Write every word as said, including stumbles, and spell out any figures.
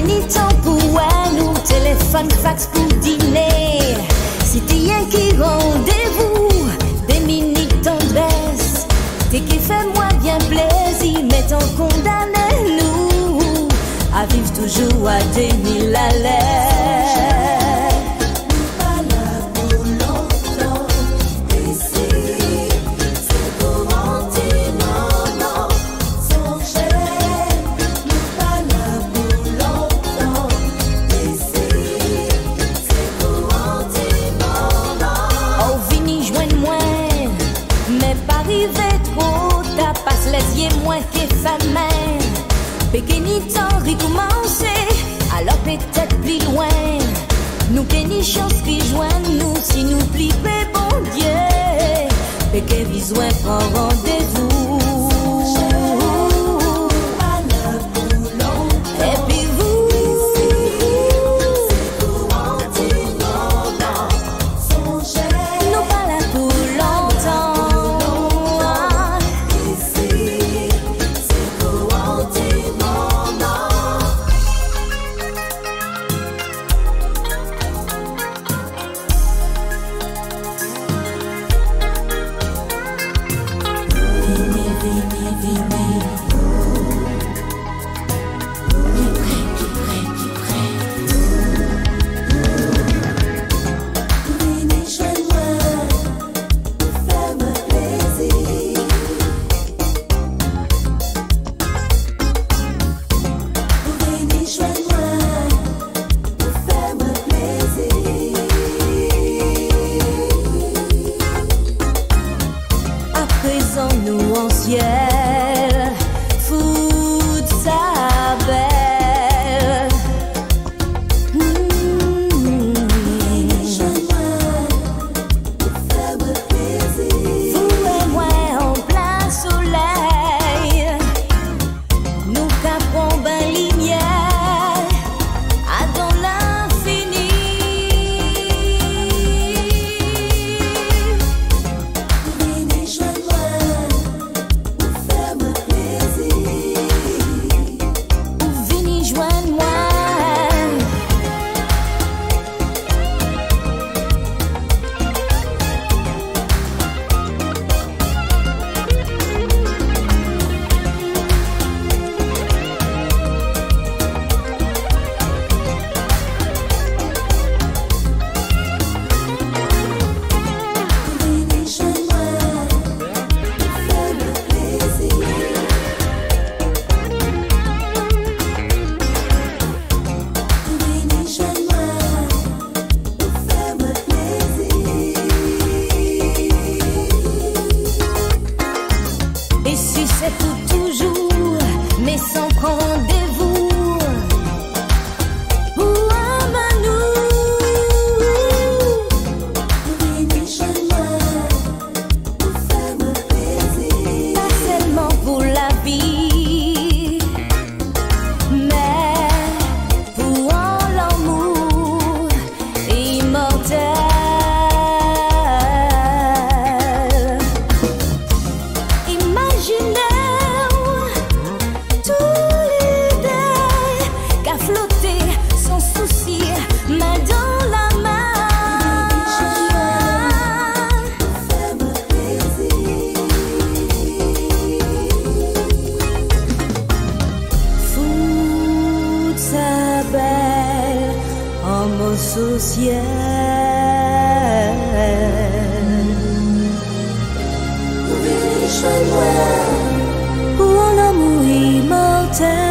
ni temps pour nous, téléphone, fax pour dîner. Si t'es rien qui rendez-vous, des minutes tendresse, t'es qui fait moi bien plaisir, mais t'en condamné nous à vivre toujours à des mille à l'air. Les yeux moins que sa mère, péquenit temps recommencer, alors peut-être plus loin. Nous qu'une chance qui joignent nous si nous plions bon Dieu, péquet besoin prend rendez-vous. Pour un amour immortel.